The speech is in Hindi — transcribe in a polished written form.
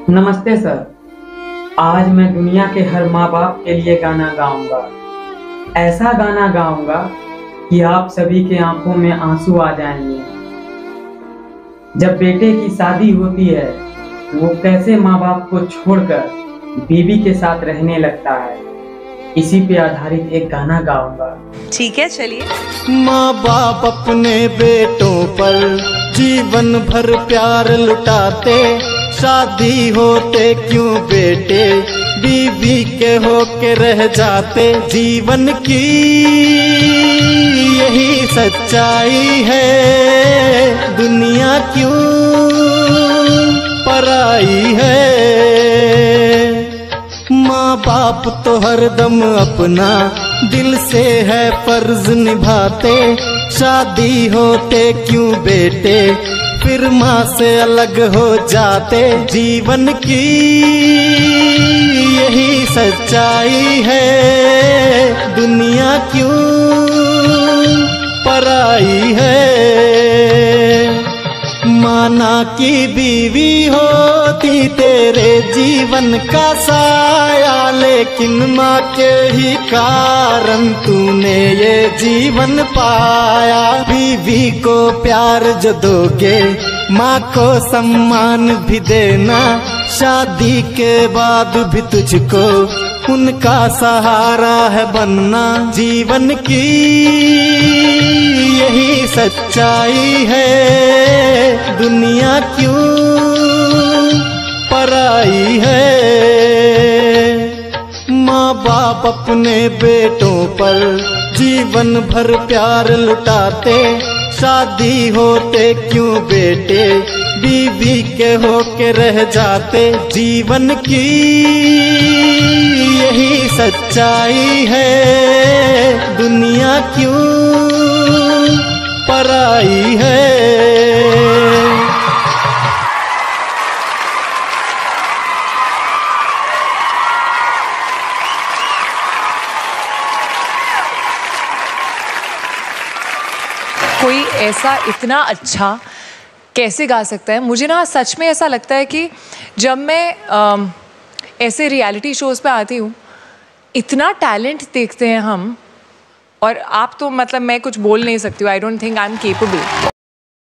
नमस्ते सर। आज मैं दुनिया के हर माँ बाप के लिए गाना गाऊंगा। ऐसा गाना गाऊंगा कि आप सभी के आंखों में आंसू आ जाएंगे। जब बेटे की शादी होती है, वो कैसे माँ बाप को छोड़कर बीवी के साथ रहने लगता है, इसी पे आधारित एक गाना गाऊंगा। ठीक है, चलिए। माँ बाप अपने बेटों पर जीवन भर प्यार लुटाते, शादी होते क्यों बेटे बीवी के होके रह जाते। जीवन की यही सच्चाई है, दुनिया क्यों पराई है। माँ बाप तो हरदम अपना दिल से है फर्ज निभाते, शादी होते क्यों बेटे फिर माँ से अलग हो जाते। जीवन की यही सच्चाई है, दुनिया क्यों पराई है। माना की बीवी होती तेरे जीवन का साया, लेकिन माँ के ही कारण तूने ये जीवन पाया। बीवी को प्यार जो दोगे, माँ को सम्मान भी देना, शादी के बाद भी तुझको उनका सहारा है बनना। जीवन की यही सच्चाई है, दुनिया क्यों पराई है। माँ बाप अपने बेटों पर जीवन भर प्यार लुटाते, शादी होते क्यों बेटे बीवी के होके रह जाते। जीवन की यही सच्चाई है, दुनिया क्यों पराई है। कोई ऐसा इतना अच्छा कैसे गा सकता है? मुझे ना सच में ऐसा लगता है कि जब मैं ऐसे रियलिटी शोज़ पे आती हूँ, इतना टैलेंट देखते हैं हम, और आप तो मतलब मैं कुछ बोल नहीं सकती हूँ। I don't think I am capable.